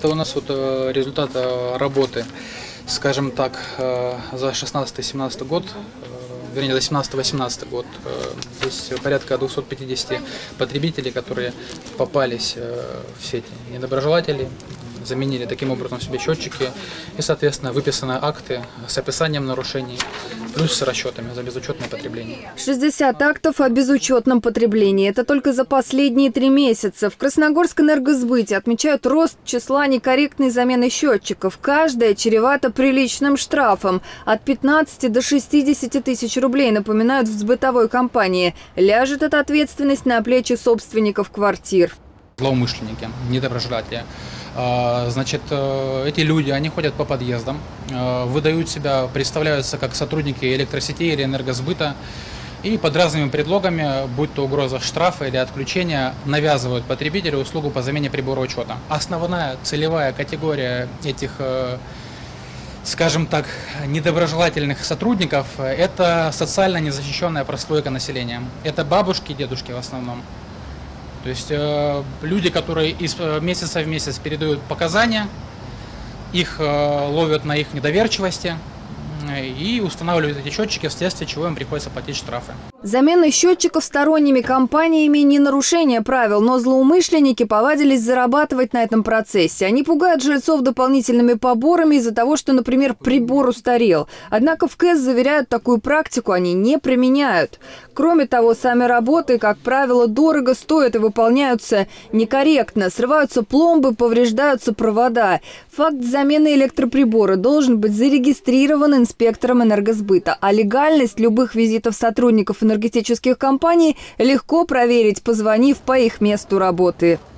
Это у нас вот результат работы, скажем так, за 16-17 год, вернее, за 17-18 год. Здесь порядка 250 потребителей, которые попались в сети недоброжелателей, заменили таким образом себе счетчики и, соответственно, выписаны акты с описанием нарушений, плюс с расчетами за безучетное потребление. 60 актов о безучетном потреблении. Это только за последние 3 месяца. В Красногорск-Энергосбыте отмечают рост числа некорректной замены счетчиков. Каждая чревата приличным штрафом. От 15 до 60 тысяч рублей, напоминают в сбытовой компании. Ляжет эта ответственность на плечи собственников квартир. Злоумышленники, недоброжелатели. Значит, эти люди, они ходят по подъездам, выдают себя, представляются как сотрудники электросетей или энергосбыта и под разными предлогами, будь то угроза штрафа или отключения, навязывают потребителю услугу по замене прибора учета. Основная целевая категория этих, скажем так, недоброжелательных сотрудников – это социально незащищенная прослойка населения. Это бабушки и дедушки в основном. То есть люди, которые из месяца в месяц передают показания, их ловят на их недоверчивости и устанавливают эти счетчики, вследствие чего им приходится платить штрафы. Замена счетчиков сторонними компаниями не нарушение правил, но злоумышленники повадились зарабатывать на этом процессе. Они пугают жильцов дополнительными поборами из-за того, что, например, прибор устарел. Однако в КЭС заверяют, такую практику они не применяют. Кроме того, сами работы, как правило, дорого стоят и выполняются некорректно. Срываются пломбы, повреждаются провода. Факт замены электроприбора должен быть зарегистрирован инспектором энергосбыта. А легальность любых визитов сотрудников энергетических компаний легко проверить, позвонив по их месту работы.